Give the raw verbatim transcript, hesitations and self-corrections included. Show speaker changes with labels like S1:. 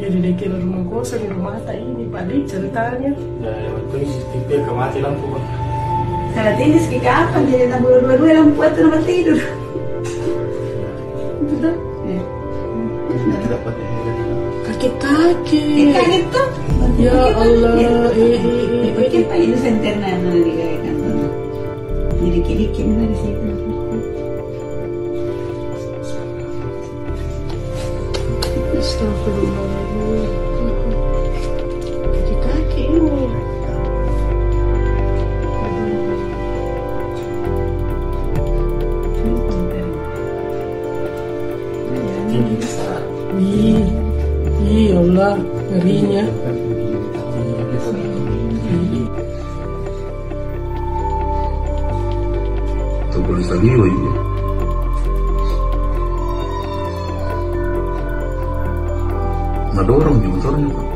S1: Jadi dikira rumah kosong, rumah mata ini Pak Dik ceritanya.
S2: Ya, yang penting C C T V kemati lampu Pak.
S3: Salah tindis ke kapan jadi enam puluh dua dua lampu atau tempat tidur. Itu dah.
S4: Tidak dapat ya.
S1: Kaki-kaki.
S3: Kaget tuh.
S1: Ya Allah. Eh, eh, eh.
S3: Dipikir Pak itu senternya di kantor. Jadi kiri-kiri dari situ.
S1: Astagfirullahaladzim. Kaki-kaki ini.
S2: Tinggi besar.
S1: Ih, ih ya Allah, ngerinya.
S4: Boleh salio ini. Nggak dorong di motornya Pak.